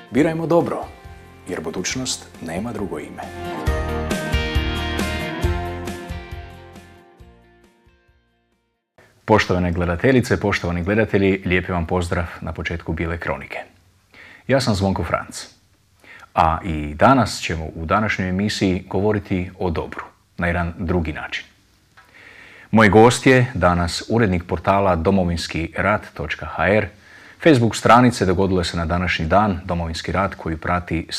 Birajmo dobro, jer budućnost nema drugo ime. Poštovane gledateljice, poštovani gledatelji, lijepi vam pozdrav na početku Bijele kronike. Ja sam Zvonko Franc, a i danas ćemo u današnjoj emisiji govoriti o dobru, na jedan drugi način. Moj gost je danas urednik portala domovinskirat.hr, Facebook stranice Dogodilo se na današnji dan, Domovinski rat, koji prati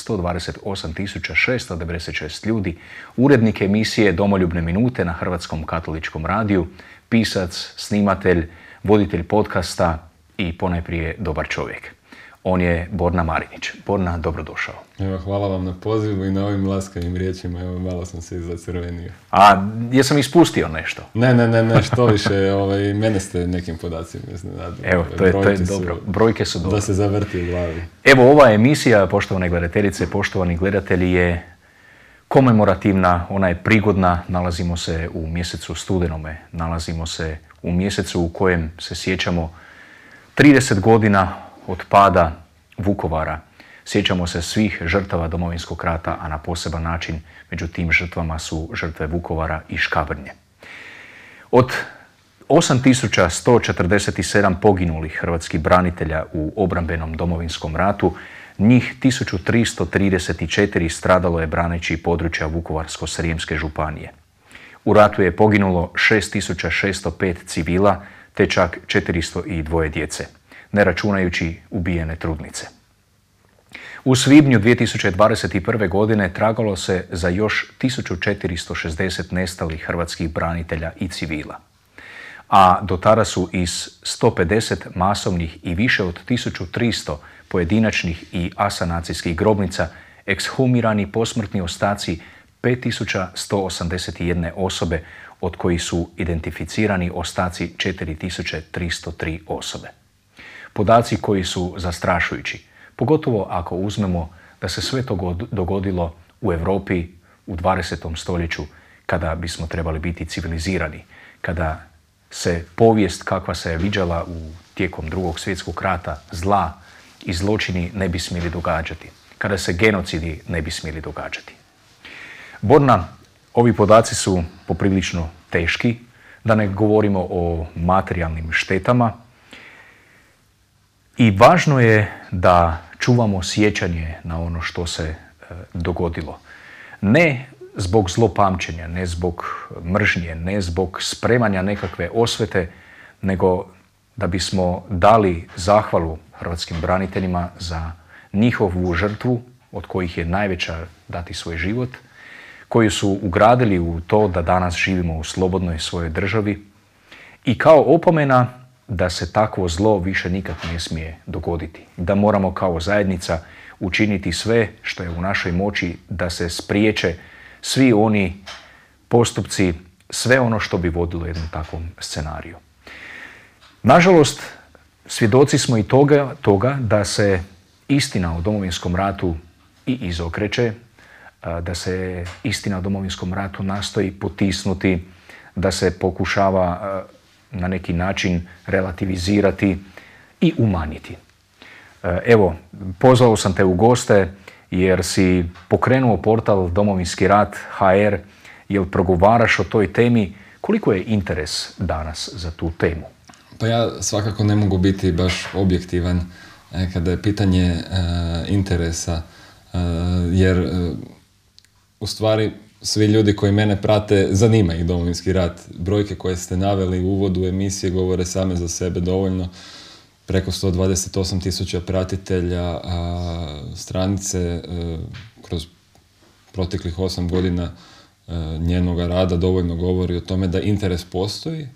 128.696 ljudi, urednik emisije Domoljubne minute na Hrvatskom katoličkom radiju, pisac, snimatelj, voditelj podcasta i ponajprije dobar čovjek. On je Borna Marinić. Borna, dobrodošao. Evo, hvala vam na pozivu i na ovim laskavim riječima. Evo, malo sam se zacrvenio. A jesam ispustio nešto? Ne, što više. Mene ste nekim podacima iznenadili. Evo, to je dobro. Brojke su dobro. Da se zavrti u glavi. Evo, ova emisija, poštovane gledateljice, poštovani gledatelji, je komemorativna, ona je prigodna. Nalazimo se u mjesecu studenome. Nalazimo se u mjesecu u kojem se sjećamo 30 godina od pada Vukovara. Sjećamo se svih žrtava Domovinskog rata, a na poseban način među tim žrtvama su žrtve Vukovara i Škabrnje. Od 8147 poginulih hrvatskih branitelja u obrambenom Domovinskom ratu, njih 1334 stradalo je braneći područja Vukovarsko-srijemske županije. U ratu je poginulo 6605 civila, te čak 402 djece, ne računajući ubijene trudnice. U svibnju 2021. godine tragalo se za još 1460 nestalih hrvatskih branitelja i civila. A do tada su iz 150 masovnih i više od 1300 pojedinačnih i asanacijskih grobnica ekshumirani posmrtni ostaci 5181 osobe, od kojih su identificirani ostaci 4303 osobe. Podaci koji su zastrašujući, pogotovo ako uzmemo da se sve to dogodilo u Europi u 20. stoljeću, kada bismo trebali biti civilizirani, kada se povijest kakva se je viđala tijekom Drugog svjetskog rata, zla i zločini ne bi smjeli događati, kada se genocidi ne bi smjeli događati. Borna, ovi podaci su poprilično teški, da ne govorimo o materijalnim štetama, i važno je da čuvamo sjećanje na ono što se dogodilo. Ne zbog zlopamćenja, ne zbog mržnje, ne zbog spremanja nekakve osvete, nego da bismo dali zahvalu hrvatskim braniteljima za njihovu žrtvu, od kojih je najveća dati svoj život, koji su ugradili u to da danas živimo u slobodnoj svojoj državi, i kao opomena da se takvo zlo više nikad ne smije dogoditi. Da moramo kao zajednica učiniti sve što je u našoj moći da se spriječe svi oni postupci, sve ono što bi vodilo jednom takvom scenariju. Nažalost, svjedoci smo i toga da se istina o Domovinskom ratu i izokreće, da se istina o Domovinskom ratu nastoji potisnuti, da se pokušava na neki način relativizirati i umanjiti. Evo, pozvao sam te u goste jer si pokrenuo portal Domovinski rat.hr, jel progovaraš o toj temi. Koliko je interes danas za tu temu? Pa ja svakako ne mogu biti baš objektivan kada je pitanje interesa, jer u stvari svi ljudi koji mene prate zanima ih Domovinski rat. Brojke koje ste naveli u uvodu emisije govore same za sebe dovoljno. Preko 128.000 pratitelja, stranice kroz proteklih 8 godina njenoga rada dovoljno govori o tome da interes postoji.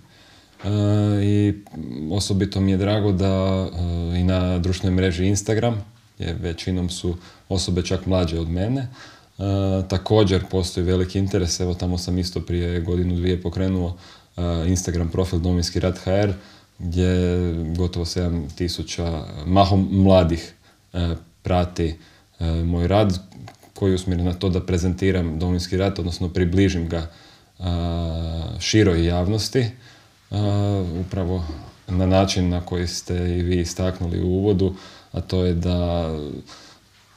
I osobito mi je drago da i na društvenoj mreži Instagram, jer većinom su osobe čak mlađe od mene, također postoji veliki interes. Evo, tamo sam isto prije godinu, dvije pokrenuo Instagram profil Domovinski rat.hr, gdje gotovo 7.000 mahom mladih prati moj rad, koji je usmjeren na to da prezentiram Domovinski rat, odnosno približim ga široj javnosti, upravo na način na koji ste i vi istaknuli u uvodu, a to je da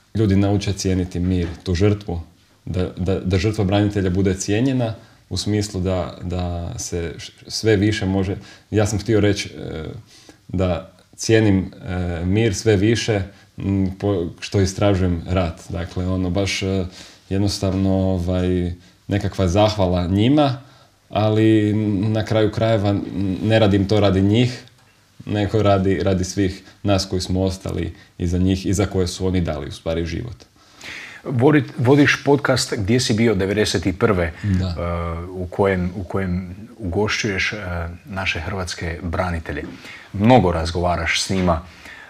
ljudi nauče cijeniti mir, tu žrtvu, da žrtva branitelja bude cijenjena u smislu da se sve više može... Ja sam htio reći da cijenim mir sve više što istražujem rat. Dakle, baš jednostavno nekakva zahvala njima, ali na kraju krajeva ne radim to radi njih, nego radi svih nas koji smo ostali iza njih i za koje su oni dali u stvari život. Vodiš podcast Gdje si bio 91. U kojem ugošćuješ naše hrvatske branitelje. Mnogo razgovaraš s njima.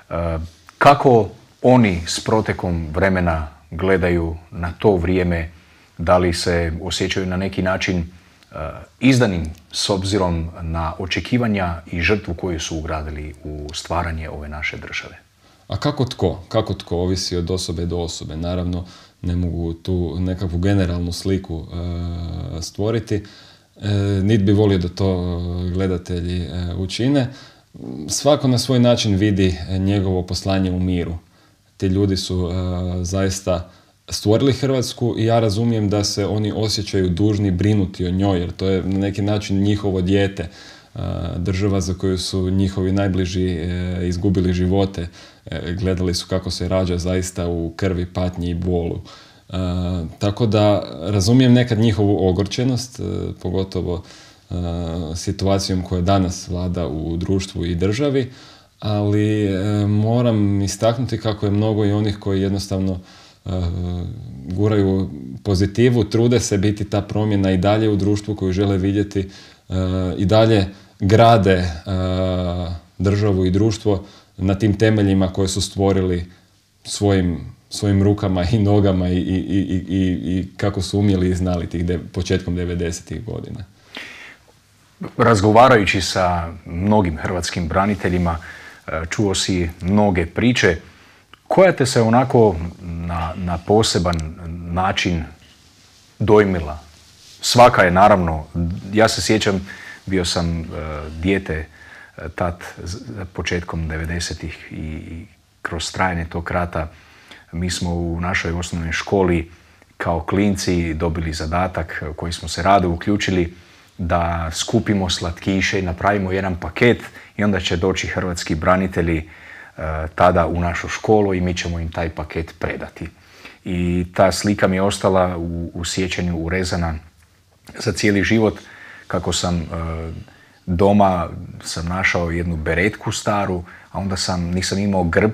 Kako oni s protekom vremena gledaju na to vrijeme? Da li se osjećaju na neki način izdanim s obzirom na očekivanja i žrtvu koju su ugradili u stvaranje ove naše države? A kako tko, ovisi od osobe do osobe. Naravno, ne mogu tu nekakvu generalnu sliku stvoriti. Niti bi volio da to gledatelji učine. Svako na svoj način vidi njegovo poslanje u miru. Ti ljudi su zaista stvorili Hrvatsku i ja razumijem da se oni osjećaju dužni brinuti o njoj, jer to je na neki način njihovo dijete, država za koju su njihovi najbliži izgubili živote, gledali su kako se rađa zaista u krvi, patnji i bolu. Tako da razumijem nekad njihovu ogorčenost, pogotovo situacijom koja danas vlada u društvu i državi, ali moram istaknuti kako je mnogo i onih koji jednostavno guraju pozitivu, trude se biti ta promjena i dalje u društvu koju žele vidjeti, i dalje grade državu i društvo na tim temeljima koje su stvorili svojim rukama i nogama i kako su umjeli i znali početkom 90-ih godina. Razgovarajući sa mnogim hrvatskim braniteljima, čuo si mnoge priče. Koja te se onako na poseban način dojmila? Svaka je naravno, ja se sjećam, bio sam dijete tad početkom 90-ih i kroz trajanje tog rata mi smo u našoj osnovnoj školi kao klinci dobili zadatak koji smo se rado uključili da skupimo slatkiše i napravimo jedan paket i onda će doći hrvatski branitelji tada u našu školu i mi ćemo im taj paket predati. I ta slika mi je ostala u sjećanju urezana za cijeli život, kako sam doma našao jednu beretku staru, a onda nisam imao grb,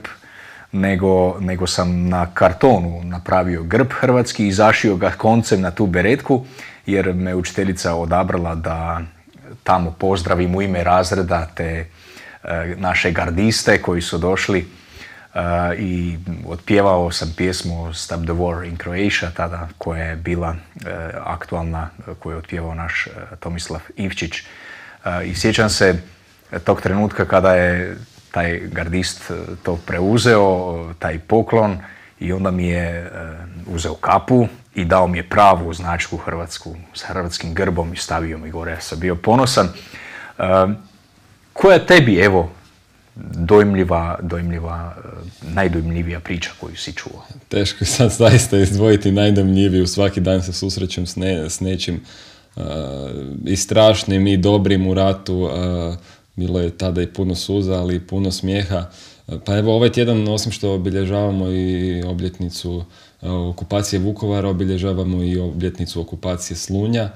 nego sam na kartonu napravio grb hrvatski i zašio ga koncem na tu beretku, jer me učiteljica odabrala da tamo pozdravim u ime razreda te naše gardiste koji su došli, i otpjevao sam pjesmu Stop the War in Croatia tada, koja je bila aktualna, koju je otpjevao naš Tomislav Ivčić. I sjećam se tog trenutka kada je taj gardist to preuzeo, taj poklon, i onda mi je uzeo kapu i dao mi je pravu značku hrvatsku s hrvatskim grbom i stavio mi gore. Ja sam bio ponosan. Koja je tebi, evo, najdojmljivija priča koju si čuo? Teško je sad zaista izdvojiti najdojmljiviju. Svaki dan se susrećem s nečim i strašnim i dobrim u ratu. Bilo je tada i puno suza, ali i puno smijeha. Pa evo, ovaj tjedan, osim što obilježavamo i obljetnicu okupacije Vukovara, obilježavamo i obljetnicu okupacije Slunja.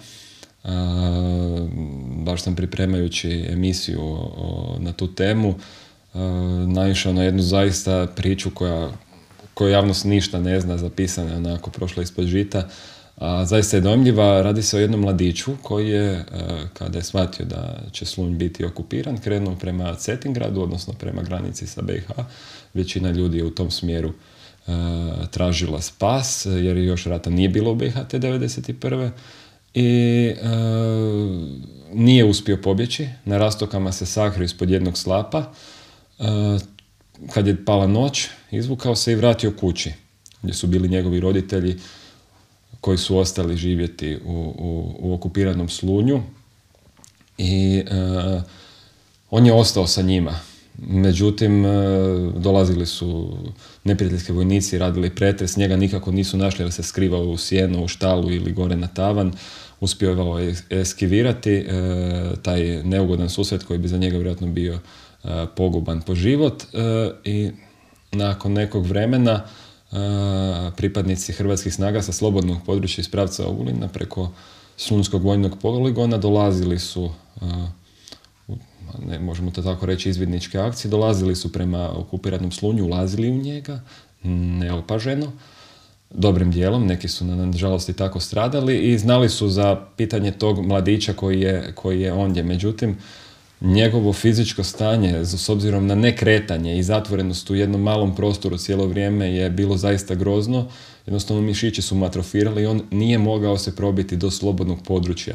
Baš sam pripremajući emisiju na tu temu naišao na jednu zaista priču koju javnost ništa ne zna, zapisana je onako, prošla ispod žita. Zaista je dojmljiva. Radi se o jednom mladiću koji je, kada je shvatio da će Slunj biti okupiran, krenuo prema Cetingradu, odnosno prema granici sa BiH. Većina ljudi je u tom smjeru tražila spas, jer još rata nije bilo u BiH te 1991. I nije uspio pobjeći. Na rastokama se sakrio ispod jednog slapa. Kad je pala noć, izvukao se i vratio kući, gdje su bili njegovi roditelji koji su ostali živjeti u okupiranom Slunju. I on je ostao sa njima. Međutim, dolazili su neprijateljski vojnici, radili pretres, njega nikako nisu našli jer se skrivao u sjeno, u štalu ili gore na tavan. Uspio je eskivirati taj neugodan susret koji bi za njega vjerojatno bio poguban po život i nakon nekog vremena pripadnici hrvatskih snaga sa slobodnog područja iz pravca Ogulina preko Slunjskog vojnog poligona dolazili su, ne možemo to tako reći, izvidničke akcije, dolazili su prema okupiranom Slunju, ulazili u njega, neopaženo, dobrim dijelom, neki su nažalost i tako stradali i znali su za pitanje tog mladića koji je ondje. Međutim, njegovo fizičko stanje, s obzirom na nekretanje i zatvorenost u jednom malom prostoru cijelo vrijeme je bilo zaista grozno. Jednostavno mišići su mu atrofirali i on nije mogao se probiti do slobodnog područja.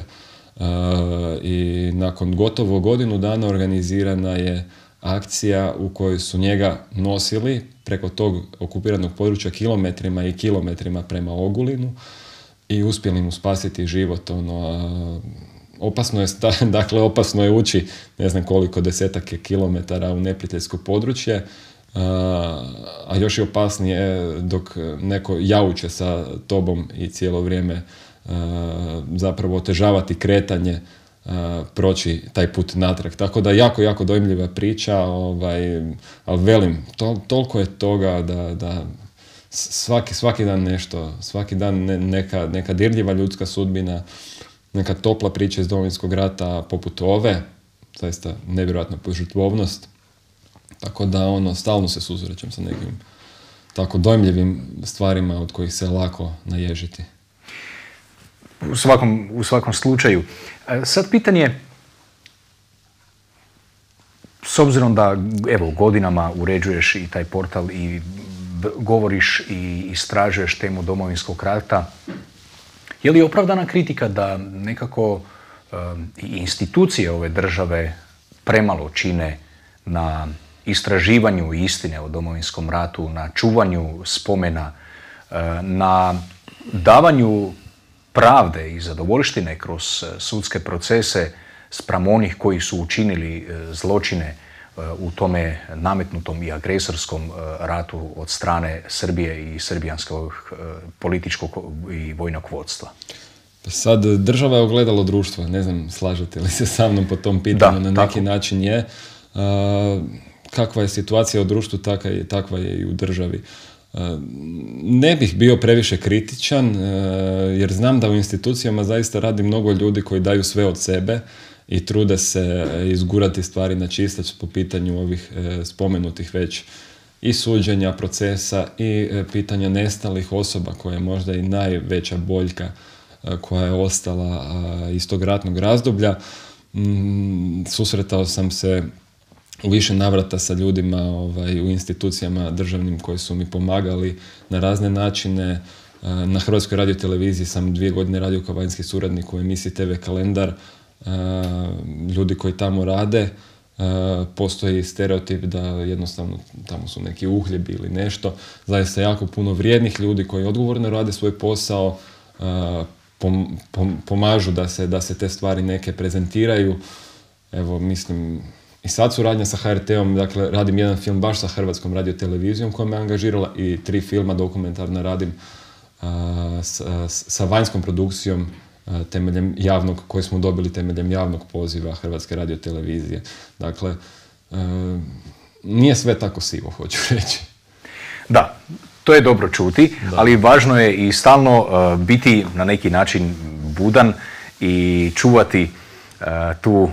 I nakon gotovo godinu dana organizirana je akcija u kojoj su njega nosili preko tog okupiranog područja kilometrima i kilometrima prema Ogulinu i uspjeli mu spasiti život. Opasno je ući ne znam koliko desetake kilometara u neprijateljsko područje, a još je opasnije dok neko jauče sa tobom i cijelo vrijeme zapravo otežavati kretanje, proći taj put natrag. Tako da jako dojmljiva priča, ali velim, toliko je toga da svaki dan nešto, svaki dan neka dirljiva ljudska sudbina, neka topla priča iz Domovinskog rata poput ove, zaista nevjerojatna požrtvovnost. Tako da stalno se susrećem sa nekim tako dojmljivim stvarima od kojih se lako naježiti. U svakom slučaju. Sad pitanje, s obzirom da godinama uređuješ i taj portal i govoriš i istražuješ temu Domovinskog rata, je li opravdana kritika da nekako i institucije ove države premalo čine na istraživanju istine o Domovinskom ratu, na čuvanju spomena, na davanju pravde i zadovoljštine kroz sudske procese spram onih koji su učinili zločine u tome nametnutom i agresorskom ratu od strane Srbije i srbijanskog političkog i vojnog vodstva? Sad, država je ogledalo društva, ne znam, slažete li se sa mnom po tom pitanju, na neki način je. Kakva je situacija u društvu, takva je i u državi. Ne bih bio previše kritičan, jer znam da u institucijama zaista radi mnogo ljudi koji daju sve od sebe i trude se izgurati stvari na čistac po pitanju ovih spomenutih već i suđenja, procesa i pitanja nestalih osoba, koja je možda i najveća boljka koja je ostala iz tog ratnog razdoblja. Susretao sam se u više navrata sa ljudima u institucijama državnim koji su mi pomagali na razne načine. Na Hrvatskoj radioteleviziji sam 2 godine radio kao vanjski suradnik u emisiji TV Kalendar. Ljudi koji tamo rade, postoji stereotip da jednostavno tamo su neki uhljebi ili nešto. Zaista jako puno vrijednih ljudi koji odgovorno rade svoj posao, pomažu da se te stvari neke prezentiraju. Evo, mislim, i sad suradnja sa HRT-om, dakle, radim jedan film baš sa Hrvatskom radiotelevizijom koja me angažirala i 3 filma dokumentarna radim sa vanjskom produkcijom temeljem javnog, koji smo dobili temeljem javnog poziva Hrvatske radiotelevizije. Dakle, nije sve tako sivo, hoću reći. Da, to je dobro čuti, ali važno je i stalno biti na neki način budan i čuvati tu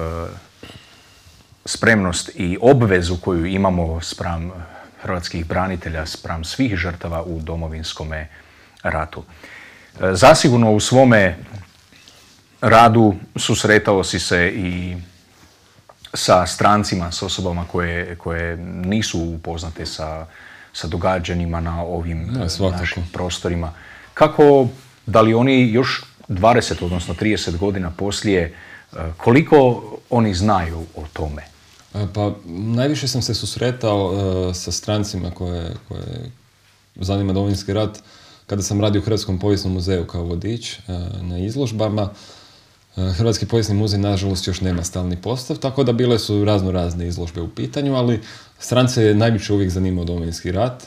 spremnost i obvezu koju imamo spram hrvatskih branitelja, spram svih žrtava u Domovinskome ratu. Zasigurno u svome radu susretao si se i sa strancima, s osobama koje nisu upoznate sa događanjima na ovim našim prostorima. Kako, da li oni još 20, odnosno 30 godina poslije, koliko oni znaju o tome? Pa najviše sam se susretao sa strancima koje zanima Domovinski rat kada sam radio u Hrvatskom povijesnom muzeju kao vodič na izložbama. Hrvatski povijesni muzej nažalost još nema stalni postav, tako da bile su razne izložbe u pitanju, ali strance je najviše uvijek zanimao Domovinski rat.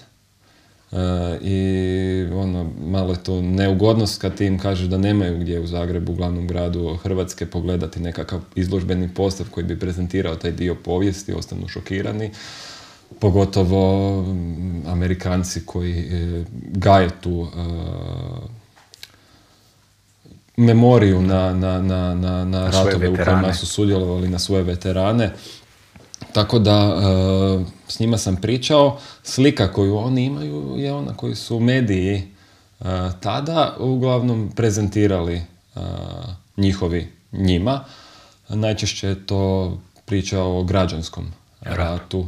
I malo je to neugodnost kad ti im kažeš da nemaju gdje u Zagrebu, glavnom gradu Hrvatske, pogledati nekakav izložbeni postav koji bi prezentirao taj dio povijesti, ostanu šokirani. Pogotovo Amerikanci koji gaje tu memoriju na ratove u kojima su sudjelovali, na svoje veterane. Tako da s njima sam pričao. Slika koju oni imaju je ona koju su mediji tada uglavnom prezentirali njima. Najčešće je to priča o građanskom ratu.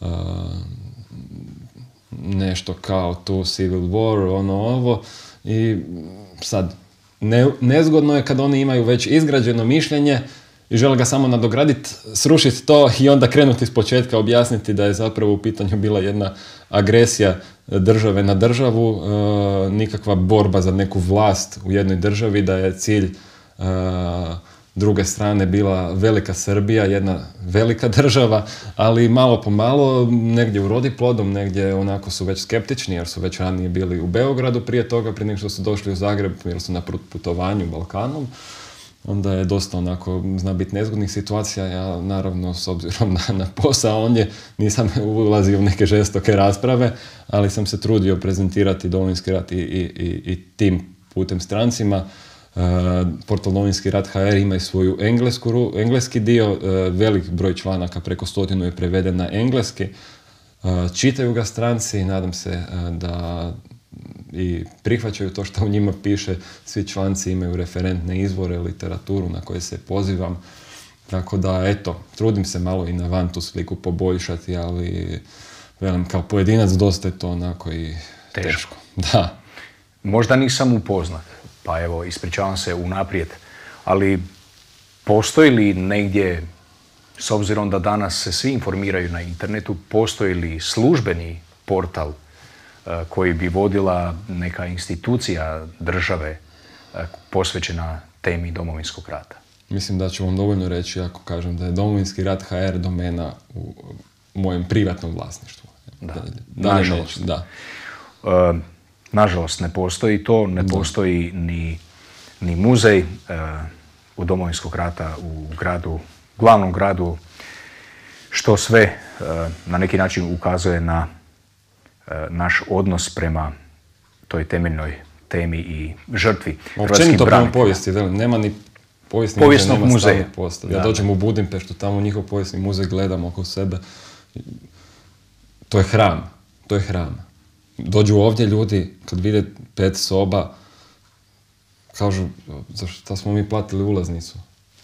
Nešto kao tu Civil War, ovo. I sad, nezgodno je kad oni imaju već izgrađeno mišljenje i žele ga samo nadograditi, srušiti to i onda krenuti iz početka, objasniti da je zapravo u pitanju bila jedna agresija države na državu, nikakva borba za neku vlast u jednoj državi, da je cilj druge strane bila velika Srbija, jedna velika država, ali malo po malo negdje urodi plodom, negdje onako su već skeptični jer su već ranije bili u Beogradu prije toga, prije nego što su došli u Zagreb jer su na putovanju Balkanom. Onda je dosta onako, zna biti nezgodnih situacija. Ja naravno, s obzirom na posao, nisam ulazio u neke žestoke rasprave, ali sam se trudio prezentirati Domovinski rat i tim putem strancima. Portal Domovinski rat HR ima i svoju engleski dio, velik broj članaka, preko 100 je preveden na engleski. Čitaju ga stranci i nadam se da i prihvaćaju to što u njima piše. Svi članci imaju referentne izvore, literaturu na koje se pozivam. Tako da, eto, trudim se malo i na van tu sliku poboljšati, ali velim, kao pojedinac dosta je to onako i teško. Da. Možda nisam upoznat, pa evo, ispričavam se unaprijed, ali postoji li negdje, s obzirom da danas se svi informiraju na internetu, postoji li službeni portal koji bi vodila neka institucija države posvećena temi Domovinskog rata? Mislim da ću vam dovoljno reći ako kažem da je Domovinski rat HR domena u mojem privatnom vlasništvu. Nažalost. Nažalost ne postoji to, ne postoji ni muzej u Domovinskog rata u glavnom gradu, što sve na neki način ukazuje na naš odnos prema toj temeljnoj temi i žrtvi hrvatskih branitelja. Povijesti, nema ni povijesnog muzeja. Ja dođem u Budimpeštu, tamo njihov povijesni muzej, gledam oko sebe. To je hram. Dođu ovdje ljudi, kad vide 5 soba, kažu, zašto smo mi platili ulaznicu?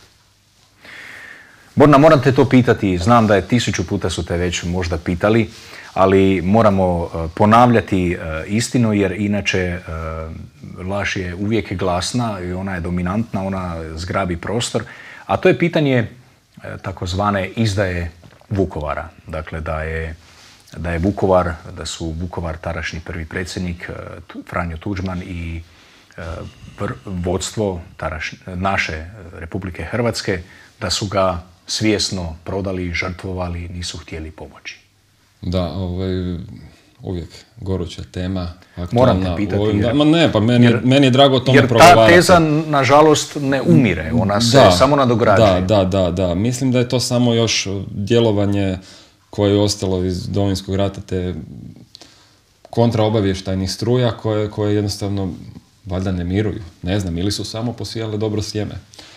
Borna, moram te to pitati, znam da je 1000 puta su te već možda pitali, ali moramo ponavljati istinu jer inače laž je uvijek glasna i ona je dominantna, ona zgrabi prostor, a to je pitanje takozvane izdaje Vukovara. Dakle, da je Vukovar, da su Vukovar tadašnji prvi predsjednik Franjo Tuđman i vodstvo naše Republike Hrvatske, da su ga svjesno prodali, žrtvovali, nisu htjeli pomoći. Da, uvijek goruća tema. Moram te pitati. Meni je drago o tome progovarati. Jer ta teza, nažalost, ne umire, ona se samo nadograđuje. Da. Mislim da je to samo još djelovanje koje je ostalo iz Domovinskog rata, te kontraobavještajnih struja koje jednostavno valjda ne miruju. Ne znam, ili su samo posijale dobro sjeme.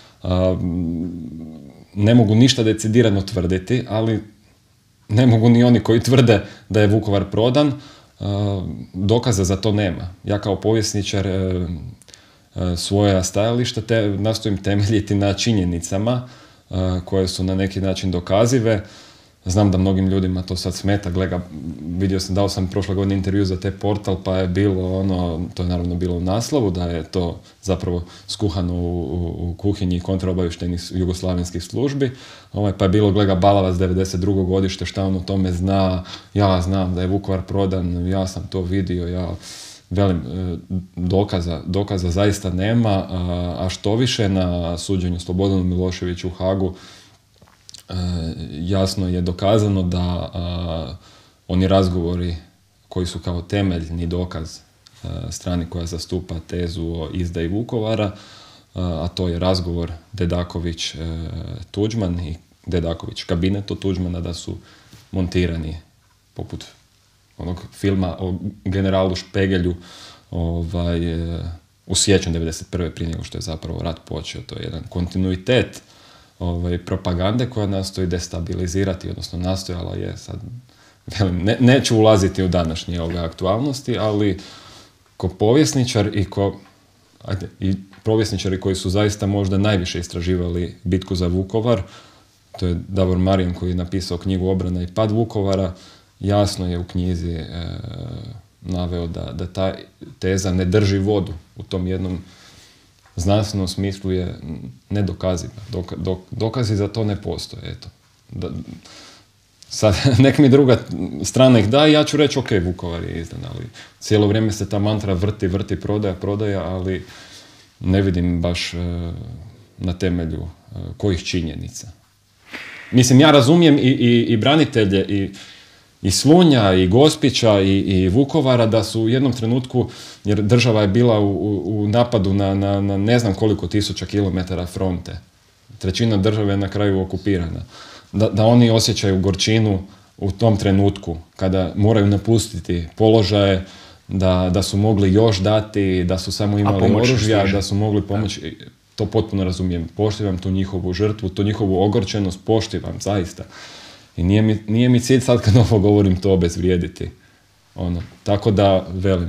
Ne mogu ništa decidirano tvrditi, ali ne mogu ni oni koji tvrde da je Vukovar prodan. Dokaza za to nema. Ja kao povjesničar svoja stajališta nastojim temeljiti na činjenicama koje su na neki način dokazive. Znam da mnogim ljudima to sad smeta. Dao sam prošle godine intervju za te portal, pa je bilo to je naravno bilo u naslovu, da je to zapravo skuhano u kuhinji kontraobavještajnih jugoslavenskih službi. Pa je bilo, gleda Balavac 92. godište, šta on o tome zna, ja znam da je Vukovar prodan, ja sam to vidio, velim, dokaza zaista nema, a što više na suđenju Slobodanu Miloševiću u Hagu jasno je dokazano da oni razgovori koji su kao temeljni dokaz strani koja zastupa tezu o izdaji Vukovara, a to je razgovor Dedaković-Tuđman i Dedaković-kabinet od Tuđmana, da su montirani poput onog filma o generalu Špegelju u siječnju 1991. prije nego što je zapravo rat počeo. To je jedan kontinuitet propagande koja nastoji destabilizirati, odnosno nastojala je, sad velim, neću ulaziti u današnje aktualnosti, ali ko povjesničar i povjesničari koji su zaista možda najviše istraživali bitku za Vukovar, to je Davor Marijan koji je napisao knjigu Obrana i pad Vukovara, jasno je u knjizi naveo da ta teza ne drži vodu. U tom jednom znanstvenom smislu je nedokaziva. Dokazi za to ne postoje. Eto. Sad, nek mi druga strana ih da i ja ću reći ok, Vukovar je izdan, ali cijelo vrijeme se ta mantra vrti, prodaja, ali ne vidim baš na temelju kojih činjenica. Mislim, ja razumijem i branitelje i Slunja, i Gospića, i Vukovara, da su u jednom trenutku, jer država je bila u napadu na ne znam koliko tisuća kilometara fronte. Trećina države je na kraju okupirana. Da oni osjećaju gorčinu u tom trenutku, kada moraju napustiti položaje, da su mogli još dati, da su samo imali oružja, da su mogli pomoći. To potpuno razumijem. Poštivam tu njihovu žrtvu, tu njihovu ogorčenost, poštivam, zaista. I nije mi cilj sad kad ovo govorim to obezvrijediti. Tako da, velim,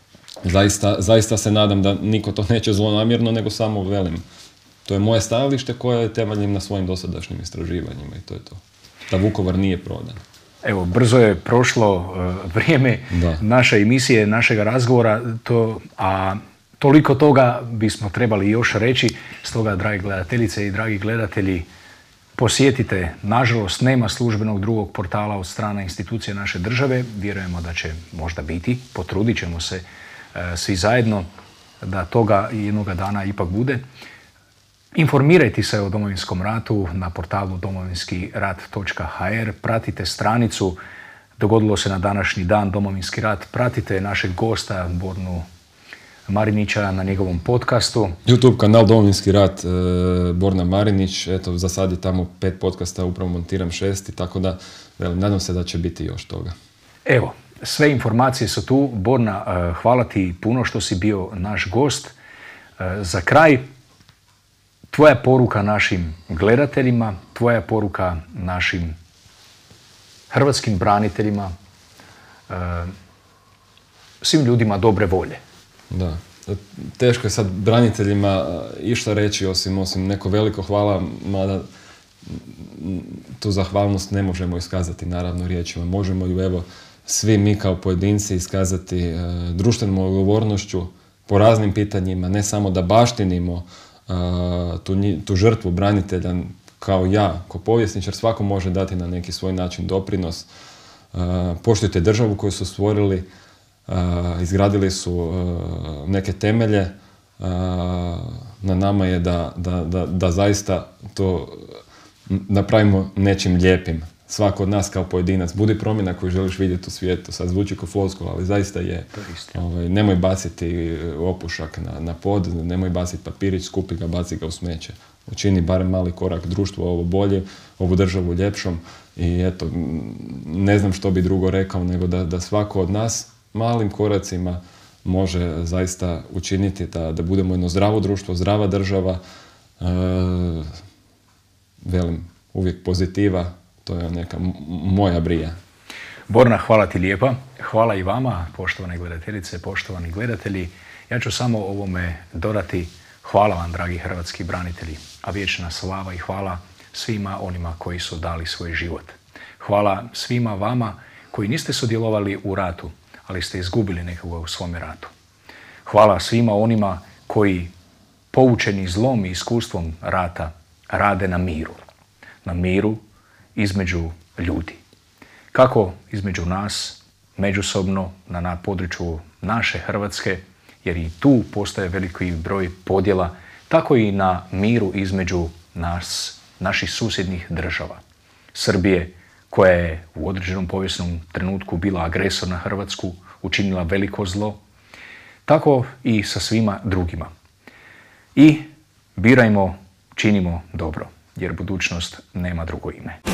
zaista se nadam da niko to neće zlonamjerno, nego samo velim. To je moje stajalište koje temeljim na svojim dosadašnjim istraživanjima i to je to. Da Vukovar nije prodan. Evo, brzo je prošlo vrijeme naše emisije, našega razgovora, a toliko toga bismo trebali još reći. Stoga, dragi gledateljice i dragi gledatelji, posjetite, nažalost nema službenog drugog portala od strane institucije naše države. Vjerujemo da će možda biti, potrudit ćemo se svi zajedno da toga jednoga dana ipak bude. Informirajte se o Domovinskom ratu na portalu domovinskirat.hr, pratite stranicu Dogodilo se na današnji dan Domovinski rat, pratite našeg gosta Bornu Marinića na njegovom podcastu. YouTube kanal Domovinski rat, Borna Marinić, eto za sad je tamo 5 podcasta, upravo montiram 6, tako da nadam se da će biti još toga. Evo, sve informacije su tu. Borna, hvala ti puno što si bio naš gost. Za kraj, tvoja poruka našim gledateljima, tvoja poruka našim hrvatskim braniteljima, svim ljudima dobre volje. Da, teško je sad braniteljima išta reći osim neko veliko hvala, mada tu zahvalnost ne možemo iskazati naravno riječima. Možemo ju evo svi mi kao pojedinci iskazati društvenom odgovornošću po raznim pitanjima, ne samo da baštinimo tu žrtvu branitelja kao ja, kao povjesničar, svako može dati na neki svoj način doprinos. Poštujte državu koju su stvorili, izgradili su neke temelje, na nama je da zaista to napravimo nečim lijepim. Svako od nas kao pojedinac, budi promjena koju želiš vidjeti u svijetu. Sad zvuči kao floskula, ali zaista je. Nemoj baciti opušak na pod, nemoj baciti papirić, skupi ga, baci ga u smeće. Učini barem mali korak, društvo ovo bolje, ovu državu ljepšom i eto, ne znam što bi drugo rekao nego da svako od nas malim koracima može zaista učiniti da budemo jedno zdravo društvo, zdrava država. Velim, uvijek pozitiva, to je neka moja brija. Borna, hvala ti lijepa. Hvala i vama, poštovane gledateljice, poštovani gledatelji. Ja ću samo ovome dodati hvala vam, dragi hrvatski branitelji, a vječna slava i hvala svima onima koji su dali svoj život. Hvala svima vama koji niste sudjelovali u ratu, ali ste izgubili nekoga u svome ratu. Hvala svima onima koji, poučeni zlom i iskustvom rata, rade na miru. Na miru između ljudi. Kako između nas, međusobno, na području naše Hrvatske, jer i tu postoje veliki broj podjela, tako i na miru između nas, naših susjednih država. Srbije, koja je u određenom povijesnom trenutku bila agresor na Hrvatsku, učinila veliko zlo, tako i sa svima drugima. I birajmo, činimo dobro, jer budućnost nema drugo ime.